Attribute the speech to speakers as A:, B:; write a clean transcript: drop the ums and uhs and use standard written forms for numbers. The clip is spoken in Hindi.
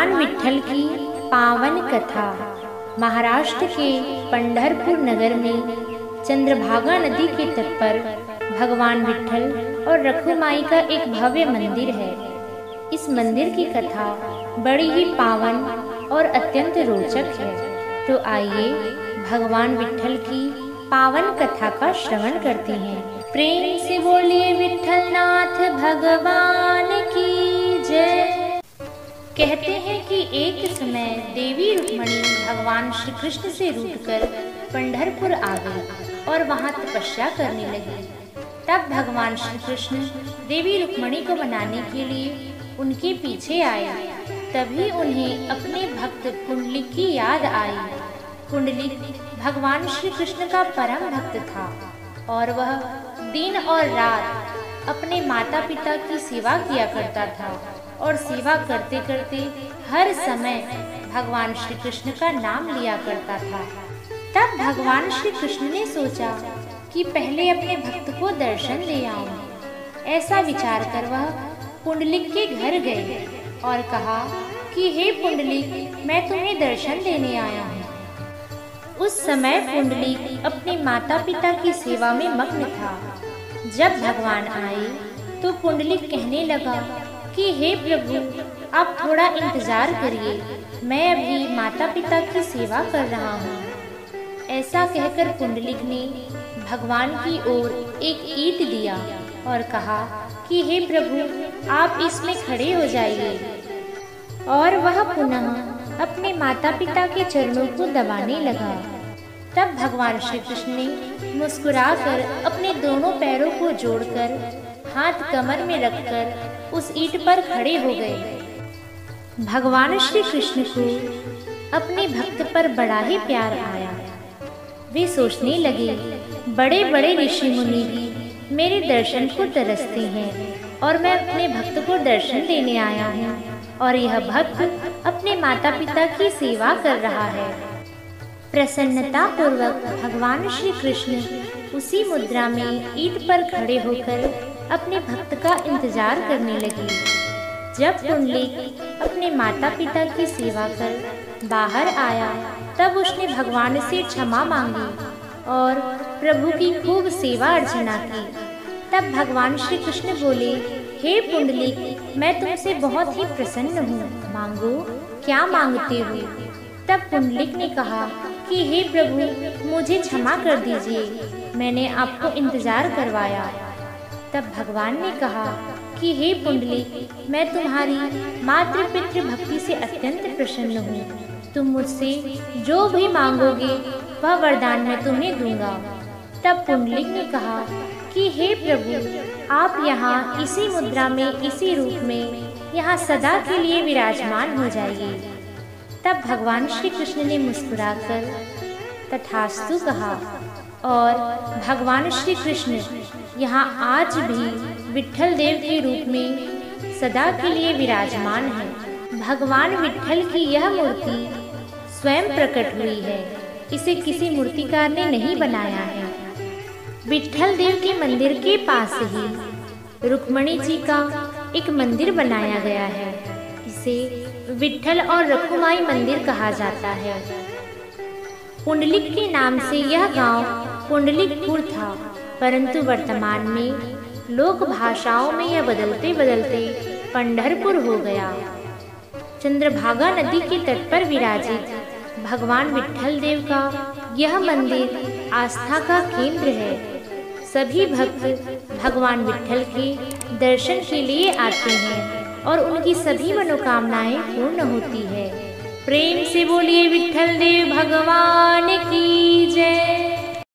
A: भगवान विट्ठल की पावन कथा। महाराष्ट्र के पंढरपुर नगर में चंद्रभागा नदी के तट पर भगवान विट्ठल और रखुमाई का एक भव्य मंदिर है। इस मंदिर की कथा बड़ी ही पावन और अत्यंत रोचक है। तो आइए भगवान विट्ठल की पावन कथा का श्रवण करते हैं। प्रेम से बोलिए विट्ठल नाथ भगवान की जय। कहते हैं कि एक समय देवी रुक्मिणी भगवान श्री कृष्ण से रूठकर पंढरपुर आ गई और वहां तपस्या करने लगी। तब भगवान श्री कृष्ण देवी रुक्मिणी को मनाने के लिए उनके पीछे आए। तभी उन्हें अपने भक्त पुंडलिक की याद आई। पुंडलिक भगवान श्री कृष्ण का परम भक्त था और वह दिन और रात अपने माता पिता की सेवा किया करता था और सेवा करते करते हर समय भगवान श्री कृष्ण का नाम लिया करता था। तब भगवान श्री कृष्ण ने सोचा कि पहले अपने भक्त को दर्शन दे आऊं। ऐसा विचार कर वह पुंडलिक के घर गए और कहा कि हे पुंडलिक, मैं तुम्हें दर्शन देने आया हूँ। उस समय पुंडलिक अपने माता पिता की सेवा में मग्न था। जब भगवान आए तो पुंडलिक कहने लगा कि हे प्रभु, आप थोड़ा इंतजार करिए, मैं अभी माता पिता की सेवा कर रहा हूँ। ऐसा कहकर पुंडलिक ने भगवान की ओर एक ईंट दिया और कहा कि हे प्रभु, आप इसमें खड़े हो जाइए। और वह पुनः अपने माता पिता के चरणों को दबाने लगा। तब भगवान श्री कृष्ण ने मुस्कुराकर अपने दोनों पैरों को जोड़कर हाथ कमर में रखकर उस ईंट पर खड़े हो गए। भगवान श्री कृष्ण को अपने भक्त पर बड़ा ही प्यार आया। वे सोचने लगे, बड़े बड़े ऋषि मुनि भी मेरे दर्शन को तरसते हैं और मैं अपने भक्त को दर्शन देने आया हूँ और यह भक्त अपने माता पिता की सेवा कर रहा है। प्रसन्नता पूर्वक भगवान श्री कृष्ण उसी मुद्रा में ईंट पर खड़े होकर अपने भक्त का इंतजार करने लगे। जब पुंडलिक अपने माता पिता की सेवा कर बाहर आया तब उसने भगवान से क्षमा मांगी और प्रभु की खूब सेवा अर्चना की। तब भगवान श्री कृष्ण बोले, हे पुंडलिक, मैं तुमसे बहुत ही प्रसन्न हूँ, मांगो, क्या मांगते हो? तब पुंडलिक ने कहा कि हे प्रभु, मुझे क्षमा कर दीजिए, मैंने आपको इंतजार करवाया। तब भगवान ने कहा कि हे पुंडलिक, मैं तुम्हारी मातृ पितृ भक्ति से अत्यंत प्रसन्न हूँ। तुम मुझसे जो भी मांगोगे वह वरदान मैं तुम्हें दूंगा। तब पुंडलिक ने कहा कि हे प्रभु, आप यहाँ इसी मुद्रा में, इसी रूप में यहाँ सदा के लिए विराजमान हो जाइए। तब भगवान श्री कृष्ण ने मुस्कुराकर तथास्तु कहा और भगवान श्री कृष्ण यहाँ आज भी विट्ठल देव के रूप में सदा के लिए विराजमान है। भगवान विट्ठल की यह मूर्ति स्वयं प्रकट हुई है, इसे किसी मूर्तिकार ने नहीं बनाया है। विट्ठल देव के मंदिर के पास ही रुक्मिणी जी का एक मंदिर बनाया गया है। इसे विट्ठल और रखुमाई मंदिर कहा जाता है। पुंडलिक के नाम से यह गांव पुंडलिकपुर था, परंतु वर्तमान में लोक भाषाओं में यह बदलते बदलते पंढरपुर हो गया। चंद्रभागा नदी के तट पर विराजित भगवान विट्ठल देव का यह मंदिर आस्था का केंद्र है। सभी भक्त भगवान विट्ठल के दर्शन के लिए आते हैं और उनकी सभी मनोकामनाएं पूर्ण होती है। प्रेम से बोलिए विट्ठल देव भगवान की जय।